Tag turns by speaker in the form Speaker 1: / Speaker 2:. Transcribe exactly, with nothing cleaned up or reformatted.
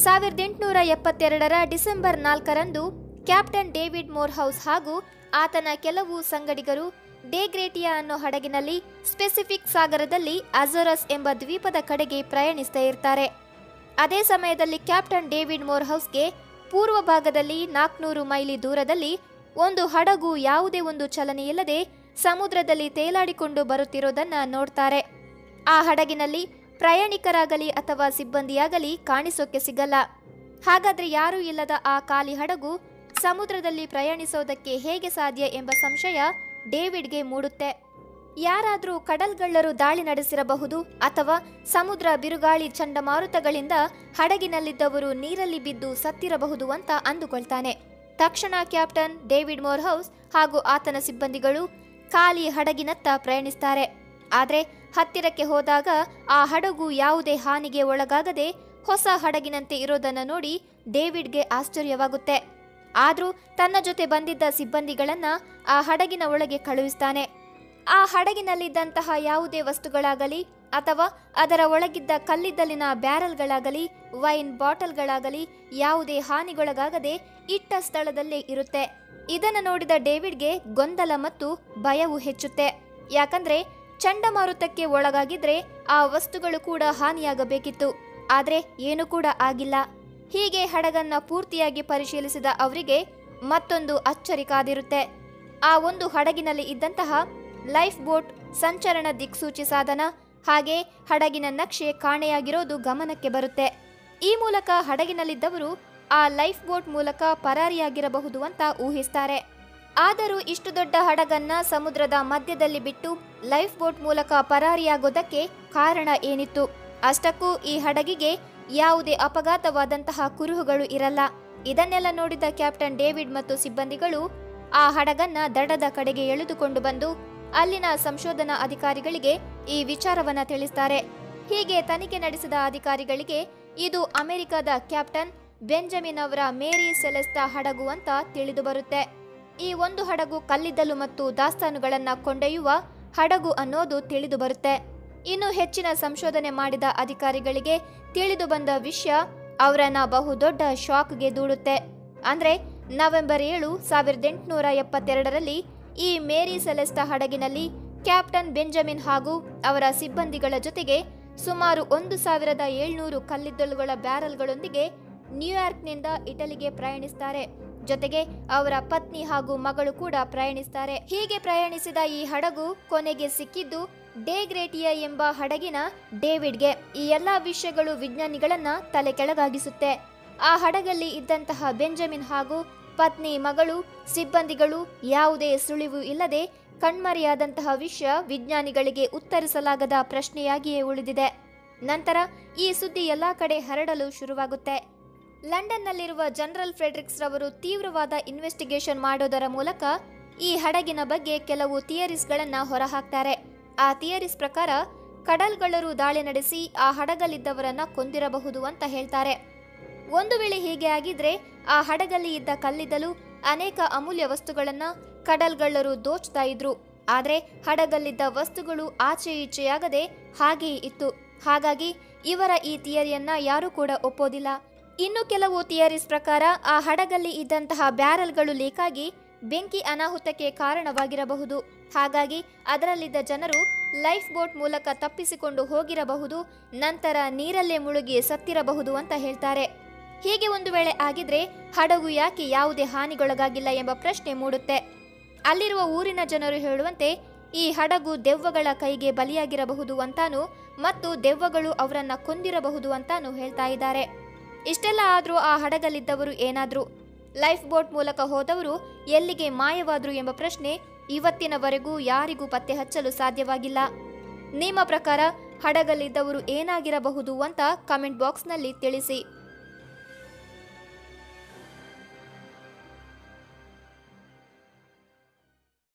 Speaker 1: ಸಾವಿರದ ಎಂಟುನೂರ ಎಪ್ಪತ್ತೆರಡರ ಡಿಸೆಂಬರ್ ನಾಲ್ಕರಂದು ಕ್ಯಾಪ್ಟನ್ ಡೇವಿಡ್ ಮೋರ್ಹೌಸ್ ಹಾಗೂ ಆತನ ಕೆಲವು ಸಂಗಡಿಗರು ಡೇ ಗ್ರೇಟಿಯಾ ಅನ್ನೋ ಹಡಗಿನಲ್ಲಿ ಸ್ಪೆಸಿಫಿಕ್ ಸಾಗರದಲ್ಲಿ ಅಜೋರಸ್ ಎಂಬ ದ್ವೀಪದ ಕಡೆಗೆ ಪ್ರಯಾಣಿಸ್ತಾ ಇರ್ತಾರೆ. ಅದೇ ಸಮಯದಲ್ಲಿ ಕ್ಯಾಪ್ಟನ್ ಡೇವಿಡ್ ಮೋರ್ಹೌಸ್ಗೆ ಪೂರ್ವ ಭಾಗದಲ್ಲಿ ನಾಲ್ಕುನೂರು ಮೈಲಿ ದೂರದಲ್ಲಿ ಒಂದು ಹಡಗು ಯಾವುದೇ ಒಂದು ಚಲನೆಯಿಲ್ಲದೆ ಸಮುದ್ರದಲ್ಲಿ ತೇಲಾಡಿಕೊಂಡು ಬರುತ್ತಿರೋದನ್ನ ನೋಡ್ತಾರೆ. ಆ ಹಡಗಿನಲ್ಲಿ ಪ್ರಯಾಣಿಕರಾಗಲಿ ಅಥವಾ ಸಿಬ್ಬಂದಿಯಾಗಲಿ ಕಾಣಿಸೋಕೆ ಸಿಗಲ್ಲ. ಹಾಗಾದ್ರೆ ಯಾರೂ ಇಲ್ಲದ ಆ ಖಾಲಿ ಹಡಗು ಸಮುದ್ರದಲ್ಲಿ ಪ್ರಯಾಣಿಸೋದಕ್ಕೆ ಹೇಗೆ ಸಾಧ್ಯ ಎಂಬ ಸಂಶಯ ಡೇವಿಡ್ಗೆ ಮೂಡುತ್ತೆ. ಯಾರಾದರೂ ಕಡಲ್ಗಳ್ಳರು ದಾಳಿ ನಡೆಸಿರಬಹುದು ಅಥವಾ ಸಮುದ್ರ ಬಿರುಗಾಳಿ ಚಂಡಮಾರುತಗಳಿಂದ ಹಡಗಿನಲ್ಲಿದ್ದವರು ನೀರಲ್ಲಿ ಬಿದ್ದು ಸತ್ತಿರಬಹುದು ಅಂತ ಅಂದುಕೊಳ್ತಾನೆ. ತಕ್ಷಣ ಕ್ಯಾಪ್ಟನ್ ಡೇವಿಡ್ ಮೋರ್ಹೌಸ್ ಹಾಗೂ ಆತನ ಸಿಬ್ಬಂದಿಗಳು ಖಾಲಿ ಹಡಗಿನತ್ತ ಪ್ರಯಾಣಿಸ್ತಾರೆ. ಆದರೆ ಹತ್ತಿರಕ್ಕೆ ಹೋದಾಗ ಆ ಹಡಗು ಯಾವುದೇ ಹಾನಿಗೆ ಒಳಗಾಗದೆ ಹೊಸ ಹಡಗಿನಂತೆ ಇರೋದನ್ನು ನೋಡಿ ಡೇವಿಡ್ಗೆ ಆಶ್ಚರ್ಯವಾಗುತ್ತೆ. ಆದರೂ ತನ್ನ ಜೊತೆ ಬಂದಿದ್ದ ಸಿಬ್ಬಂದಿಗಳನ್ನ ಆ ಹಡಗಿನ ಒಳಗೆ ಕಳುಹಿಸ್ತಾನೆ. ಆ ಹಡಗಿನಲ್ಲಿದ್ದಂತಹ ಯಾವುದೇ ವಸ್ತುಗಳಾಗಲಿ ಅಥವಾ ಅದರ ಒಳಗಿದ್ದ ಕಲ್ಲಿದ್ದಲಿನ ಬ್ಯಾರಲ್ಗಳಾಗಲಿ ವೈನ್ ಬಾಟಲ್ಗಳಾಗಲಿ ಯಾವುದೇ ಹಾನಿಗೊಳಗಾಗದೆ ಇಟ್ಟ ಸ್ಥಳದಲ್ಲೇ ಇರುತ್ತೆ. ಇದನ್ನು ನೋಡಿದ ಡೇವಿಡ್ಗೆ ಗೊಂದಲ ಮತ್ತು ಭಯವು ಹೆಚ್ಚುತ್ತೆ. ಯಾಕಂದ್ರೆ ಚಂಡಮಾರುತಕ್ಕೆ ಒಳಗಾಗಿದ್ರೆ ಆ ವಸ್ತುಗಳು ಕೂಡ ಹಾನಿಯಾಗಬೇಕಿತ್ತು. ಆದರೆ ಏನೂ ಕೂಡ ಆಗಿಲ್ಲ. ಹೀಗೆ ಹಡಗನ್ನ ಪೂರ್ತಿಯಾಗಿ ಪರಿಶೀಲಿಸಿದ ಅವರಿಗೆ ಮತ್ತೊಂದು ಅಚ್ಚರಿ ಕಾದಿರುತ್ತೆ. ಆ ಒಂದು ಹಡಗಿನಲ್ಲಿ ಇದ್ದಂತಹ ಲೈಫ್ ಬೋಟ್, ಸಂಚರಣ ದಿಕ್ಸೂಚಿ ಸಾಧನ ಹಾಗೆ ಹಡಗಿನ ನಕ್ಷೆ ಕಾಣೆಯಾಗಿರೋದು ಗಮನಕ್ಕೆ ಬರುತ್ತೆ. ಈ ಮೂಲಕ ಹಡಗಿನಲ್ಲಿದ್ದವರು ಆ ಲೈಫ್ ಬೋಟ್ ಮೂಲಕ ಪರಾರಿಯಾಗಿರಬಹುದು ಅಂತ ಊಹಿಸ್ತಾರೆ. ಆದರೂ ಇಷ್ಟು ದೊಡ್ಡ ಹಡಗನ್ನ ಸಮುದ್ರದ ಮಧ್ಯದಲ್ಲಿ ಬಿಟ್ಟು ಲೈಫ್ ಬೋಟ್ ಮೂಲಕ ಪರಾರಿಯಾಗೋದಕ್ಕೆ ಕಾರಣ ಏನಿತ್ತು? ಅಷ್ಟಕ್ಕೂ ಈ ಹಡಗಿಗೆ ಯಾವುದೇ ಅಪಘಾತವಾದಂತಹ ಕುರುಹುಗಳು ಇರಲ್ಲ. ಇದನ್ನೆಲ್ಲ ನೋಡಿದ ಕ್ಯಾಪ್ಟನ್ ಡೇವಿಡ್ ಮತ್ತು ಸಿಬ್ಬಂದಿಗಳು ಆ ಹಡಗನ್ನ ದಡದ ಕಡೆಗೆ ಎಳೆದುಕೊಂಡು ಬಂದು ಅಲ್ಲಿನ ಸಂಶೋಧನಾ ಅಧಿಕಾರಿಗಳಿಗೆ ಈ ವಿಚಾರವನ್ನ ತಿಳಿಸ್ತಾರೆ. ಹೀಗೆ ತನಿಖೆ ನಡೆಸಿದ ಅಧಿಕಾರಿಗಳಿಗೆ ಇದು ಅಮೆರಿಕದ ಕ್ಯಾಪ್ಟನ್ ಬೆಂಜಮಿನ್ ಅವರ ಮೇರಿ ಸೆಲೆಸ್ಟಾ ಹಡಗು ಅಂತ ತಿಳಿದು ಬರುತ್ತೆ. ಈ ಒಂದು ಹಡಗು ಕಲ್ಲಿದ್ದಲು ಮತ್ತು ದಾಸ್ತಾನುಗಳನ್ನ ಕೊಂಡೊಯ್ಯುವ ಹಡಗು ಅನ್ನೋದು ತಿಳಿದು ಬರುತ್ತೆ. ಇನ್ನು ಹೆಚ್ಚಿನ ಸಂಶೋಧನೆ ಮಾಡಿದ ಅಧಿಕಾರಿಗಳಿಗೆ ತಿಳಿದು ಬಂದ ವಿಷಯ ಅವರನ್ನ ಬಹುದೊಡ್ಡ ಶಾಕ್ಗೆ ದೂಡುತ್ತೆ. ಅಂದ್ರೆ ನವೆಂಬರ್ ಏಳು ಸಾವಿರದ ಎಂಟುನೂರ ಎಪ್ಪತ್ತೆರಡರಲ್ಲಿ ಈ ಮೇರಿ ಸೆಲೆಸ್ಟಾ ಹಡಗಿನಲ್ಲಿ ಕ್ಯಾಪ್ಟನ್ ಬೆಂಜಮಿನ್ ಹಾಗೂ ಅವರ ಸಿಬ್ಬಂದಿಗಳ ಜೊತೆಗೆ ಸುಮಾರು ಒಂದು ಸಾವಿರದ ಏಳ್ನೂರು ಕಲ್ಲಿದ್ದಲುಗಳ ಬ್ಯಾರಲ್ಗಳೊಂದಿಗೆ ನ್ಯೂಯಾರ್ಕ್ನಿಂದ ಇಟಲಿಗೆ ಪ್ರಯಾಣಿಸ್ತಾರೆ. ಜೊತೆಗೆ ಅವರ ಪತ್ನಿ ಹಾಗೂ ಮಗಳು ಕೂಡ ಪ್ರಯಾಣಿಸ್ತಾರೆ. ಹೀಗೆ ಪ್ರಯಾಣಿಸಿದ ಈ ಹಡಗು ಕೊನೆಗೆ ಸಿಕ್ಕಿದ್ದು ಡೇ ಗ್ರೇಟಿಯಾ ಎಂಬ ಹಡಗಿನ ಡೇವಿಡ್ಗೆ. ಈ ಎಲ್ಲಾ ವಿಷಯಗಳು ವಿಜ್ಞಾನಿಗಳನ್ನ ತಲೆ ಕೆಳಗಾಗಿಸುತ್ತೆ. ಆ ಹಡಗಲ್ಲಿ ಇದ್ದಂತಹ ಬೆಂಜಮಿನ್ ಹಾಗೂ ಪತ್ನಿ, ಮಗಳು, ಸಿಬ್ಬಂದಿಗಳು ಯಾವುದೇ ಸುಳಿವು ಇಲ್ಲದೆ ಕಣ್ಮರೆಯಾದಂತಹ ವಿಷಯ ವಿಜ್ಞಾನಿಗಳಿಗೆ ಉತ್ತರಿಸಲಾಗದ ಪ್ರಶ್ನೆಯಾಗಿಯೇ ಉಳಿದಿದೆ. ನಂತರ ಈ ಸುದ್ದಿ ಎಲ್ಲಾ ಕಡೆ ಹರಡಲು ಶುರುವಾಗುತ್ತೆ. ಲಂಡನ್ನಲ್ಲಿರುವ ಜನರಲ್ ಫ್ರೆಡ್ರಿಕ್ಸ್ ರವರು ತೀವ್ರವಾದ ಇನ್ವೆಸ್ಟಿಗೇಷನ್ ಮಾಡೋದರ ಮೂಲಕ ಈ ಹಡಗಿನ ಬಗ್ಗೆ ಕೆಲವು ಥಿಯರೀಸ್ಗಳನ್ನ ಹೊರಹಾಕ್ತಾರೆ. ಆ ಥಿಯರೀಸ್ ಪ್ರಕಾರ ಕಡಲ್ಗಳ್ಳರು ದಾಳಿ ನಡೆಸಿ ಆ ಹಡಗಲ್ಲಿದ್ದವರನ್ನ ಕೊಂದಿರಬಹುದು ಅಂತ ಹೇಳ್ತಾರೆ. ಒಂದು ವೇಳೆ ಹೀಗೆ ಆಗಿದ್ರೆ ಆ ಹಡಗಲ್ಲಿ ಇದ್ದ ಕಲ್ಲಿದ್ದಲು ಅನೇಕ ಅಮೂಲ್ಯ ವಸ್ತುಗಳನ್ನ ಕಡಲ್ಗಳ್ಳರು ದೋಚ್ತಾ ಇದ್ರು. ಆದ್ರೆ ಹಡಗಲ್ಲಿದ್ದ ವಸ್ತುಗಳು ಆಚೆ ಈಚೆಯಾಗದೆ ಹಾಗೆಯೇ ಇತ್ತು. ಹಾಗಾಗಿ ಇವರ ಈ ಥಿಯರಿಯನ್ನ ಯಾರೂ ಕೂಡ ಒಪ್ಪೋದಿಲ್ಲ. ಇನ್ನು ಕೆಲವು ಥಿಯರೀಸ್ ಪ್ರಕಾರ ಆ ಹಡಗಲ್ಲಿ ಇದ್ದಂತಹ ಬ್ಯಾರಲ್ಗಳು ಲೀಕ್ ಆಗಿ ಬೆಂಕಿ ಅನಾಹುತಕ್ಕೆ ಕಾರಣವಾಗಿರಬಹುದು. ಹಾಗಾಗಿ ಅದರಲ್ಲಿದ್ದ ಜನರು ಲೈಫ್ ಬೋಟ್ ಮೂಲಕ ತಪ್ಪಿಸಿಕೊಂಡು ಹೋಗಿರಬಹುದು, ನಂತರ ನೀರಲ್ಲೇ ಮುಳುಗಿ ಸತ್ತಿರಬಹುದು ಅಂತ ಹೇಳ್ತಾರೆ. ಹೀಗೆ ಒಂದು ವೇಳೆ ಆಗಿದ್ರೆ ಹಡಗು ಯಾಕೆ ಯಾವುದೇ ಹಾನಿಗೊಳಗಾಗಿಲ್ಲ ಎಂಬ ಪ್ರಶ್ನೆ ಮೂಡುತ್ತೆ. ಅಲ್ಲಿರುವ ಊರಿನ ಜನರು ಹೇಳುವಂತೆ ಈ ಹಡಗು ದೆವ್ವಗಳ ಕೈಗೆ ಬಲಿಯಾಗಿರಬಹುದು ಅಂತಾನು ಮತ್ತು ದೆವ್ವಗಳು ಅವರನ್ನ ಕೊಂದಿರಬಹುದು ಅಂತಾನು ಹೇಳ್ತಾ ಇದ್ದಾರೆ. ಇಷ್ಟೆಲ್ಲ ಆದ್ರೂ ಆ ಹಡಗಲ್ಲಿದ್ದವರು ಏನಾದ್ರು, ಲೈಫ್ ಬೋಟ್ ಮೂಲಕ ಹೋದವರು ಎಲ್ಲಿಗೆ ಮಾಯವಾದ್ರು ಎಂಬ ಪ್ರಶ್ನೆ ಇವತ್ತಿನವರೆಗೂ ಯಾರಿಗೂ ಪತ್ತೆ ಹಚ್ಚಲು ಸಾಧ್ಯವಾಗಿಲ್ಲ. ನಿಮ್ಮ ಪ್ರಕಾರ ಹಡಗಲ್ಲಿದ್ದವರು ಏನಾಗಿರಬಹುದು ಅಂತ ಕಮೆಂಟ್ ಬಾಕ್ಸ್ನಲ್ಲಿ ತಿಳಿಸಿ.